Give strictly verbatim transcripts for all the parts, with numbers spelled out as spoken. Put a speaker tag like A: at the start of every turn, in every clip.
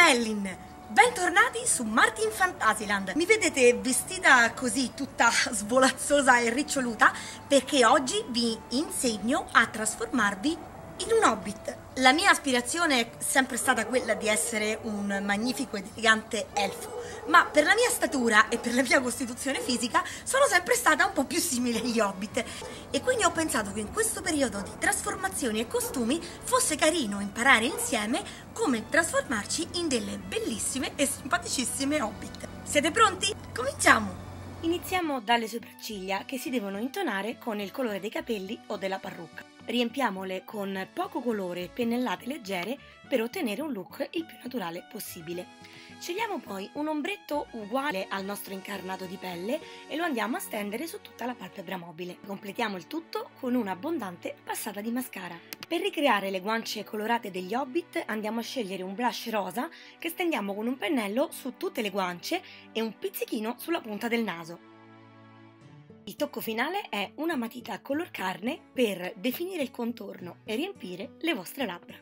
A: Mellin, bentornati su Martin Fantasyland. Mi vedete vestita così tutta svolazzosa e riccioluta perché oggi vi insegno a trasformarvi in un hobbit. La mia aspirazione è sempre stata quella di essere un magnifico ed elegante elfo, ma per la mia statura e per la mia costituzione fisica sono sempre stata un po' più simile agli hobbit, e quindi ho pensato che in questo periodo di trasformazioni e costumi fosse carino imparare insieme come trasformarci in delle bellissime e simpaticissime hobbit. Siete pronti? Cominciamo!
B: Iniziamo dalle sopracciglia, che si devono intonare con il colore dei capelli o della parrucca. Riempiamole con poco colore e pennellate leggere per ottenere un look il più naturale possibile. Scegliamo poi un ombretto uguale al nostro incarnato di pelle e lo andiamo a stendere su tutta la palpebra mobile. Completiamo il tutto con un'abbondante passata di mascara. Per ricreare le guance colorate degli hobbit andiamo a scegliere un blush rosa che stendiamo con un pennello su tutte le guance e un pizzichino sulla punta del naso. Il tocco finale è una matita color carne per definire il contorno e riempire le vostre labbra.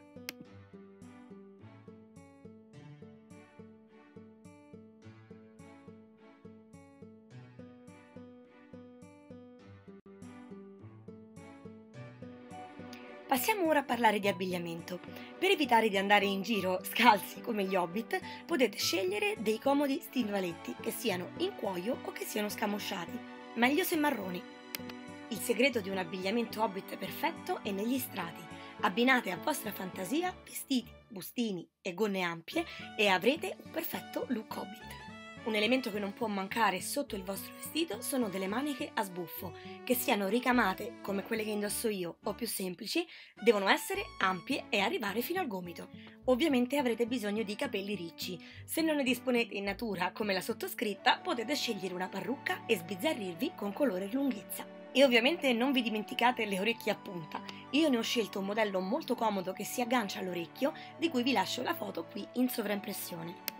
B: Passiamo ora a parlare di abbigliamento. Per evitare di andare in giro scalzi come gli hobbit, potete scegliere dei comodi stivaletti che siano in cuoio o che siano scamosciati. Meglio se marroni. Il segreto di un abbigliamento hobbit perfetto è negli strati. Abbinate a vostra fantasia vestiti, bustini e gonne ampie e avrete un perfetto look hobbit. Un elemento che non può mancare sotto il vostro vestito sono delle maniche a sbuffo, che siano ricamate come quelle che indosso io o più semplici, devono essere ampie e arrivare fino al gomito. Ovviamente avrete bisogno di capelli ricci. Se non ne disponete in natura come la sottoscritta, potete scegliere una parrucca e sbizzarrirvi con colore e lunghezza. E ovviamente non vi dimenticate le orecchie a punta. Io ne ho scelto un modello molto comodo che si aggancia all'orecchio, di cui vi lascio la foto qui in sovraimpressione.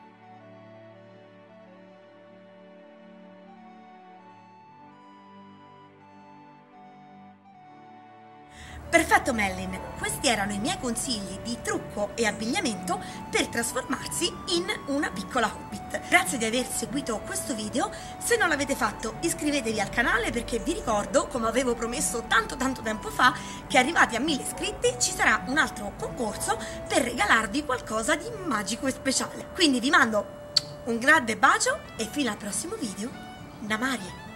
A: Perfetto Mellin, questi erano i miei consigli di trucco e abbigliamento per trasformarsi in una piccola hobbit. Grazie di aver seguito questo video. Se non l'avete fatto, iscrivetevi al canale perché vi ricordo, come avevo promesso tanto tanto tempo fa, che arrivati a mille iscritti ci sarà un altro concorso per regalarvi qualcosa di magico e speciale. Quindi vi mando un grande bacio e fino al prossimo video. Namarie!